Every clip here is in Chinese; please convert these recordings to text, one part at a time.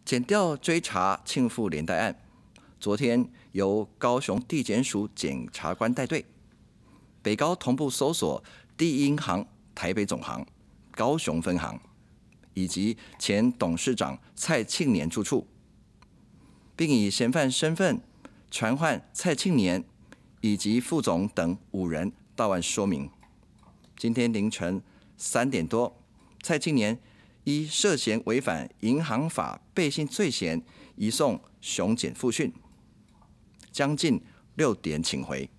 检调追查庆富连带案，昨天由高雄地检署检察官带队，北高同步搜索第一银行台北总行、高雄分行，以及前董事长蔡庆年住处，并以嫌犯身份传唤蔡庆年以及副总等5人到案说明。今天凌晨3点多，蔡庆年依涉嫌违反银行法背信罪嫌，移送熊检复讯，将近6点请回。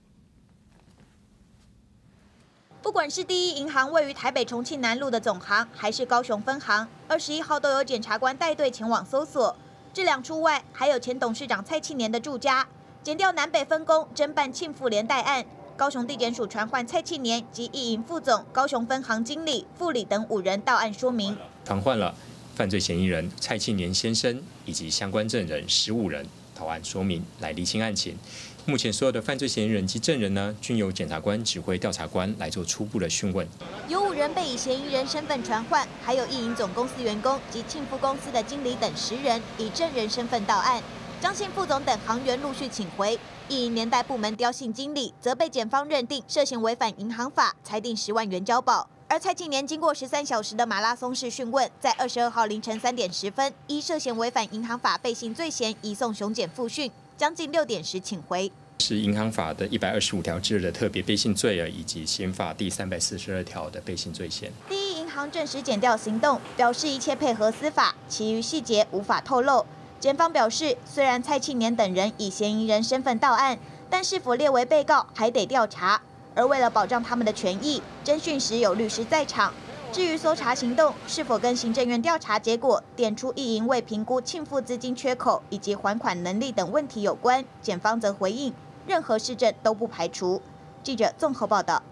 不管是第一银行位于台北重庆南路的总行，还是高雄分行，21号都有检察官带队前往搜索。这2处外，还有前董事长蔡庆年的住家。检调南北分工侦办庆富连带案，高雄地检署传唤蔡庆年及一银副总、高雄分行经理、副理等5人到案说明。 传唤了犯罪嫌疑人蔡庆年先生以及相关证人15人到案说明，来厘清案情。目前所有的犯罪嫌疑人及证人呢，均由检察官指挥调查官来做初步的讯问。 有5人被以嫌疑人身份传唤，还有一银总公司员工及庆富公司的经理等10人以证人身份到案。张姓副总等行员陆续请回，一银连带部门刁姓经理则被检方认定涉嫌违反银行法，裁定10万元交保。而蔡庆年经过13小时的马拉松式讯问，在22号凌晨3点10分，依涉嫌违反银行法背信罪嫌，移送熊检复讯，将近6点时请回。 是银行法的125条之2的特别背信罪以及刑法第342条的背信罪嫌。 第一银行证实检调行动，表示一切配合司法，其余细节无法透露。检方表示，虽然蔡庆年等人以嫌疑人身份到案，但是否列为被告还得调查。而为了保障他们的权益，侦讯时有律师在场。至于搜查行动是否跟行政院调查结果点出一银未评估庆富资金缺口以及还款能力等问题有关，检方则回应，任何事证都不排除。记者综合报道。